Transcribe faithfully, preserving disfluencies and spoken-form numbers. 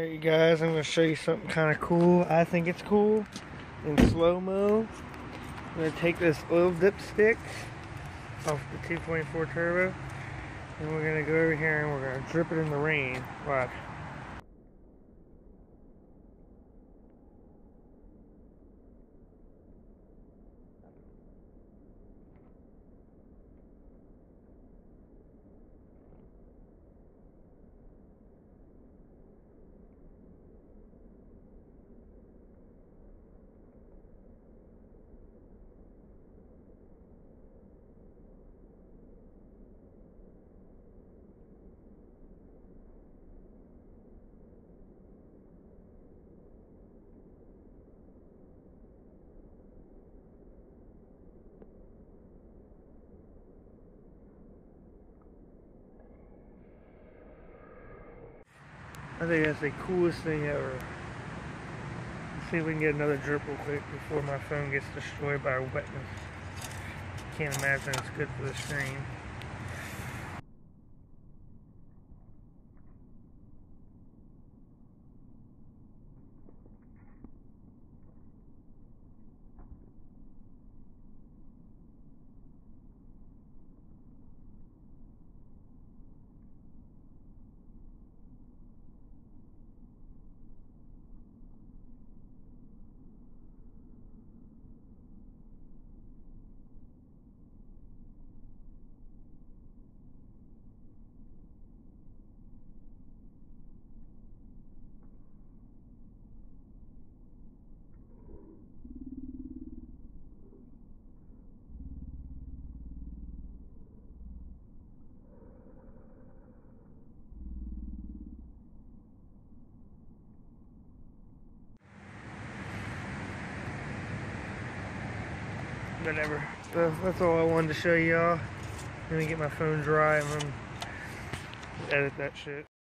Alright, you guys, I'm going to show you something kind of cool. I think it's cool in slow-mo. I'm going to take this oil dipstick off the two twenty-four turbo, and we're going to go over here and we're going to drip it in the rain. Watch. I think that's the coolest thing ever. Let's see if we can get another drip real quick before my phone gets destroyed by wetness. Can't imagine it's good for the screen. Whatever. So that's all I wanted to show y'all. Let me get my phone dry and then edit that shit.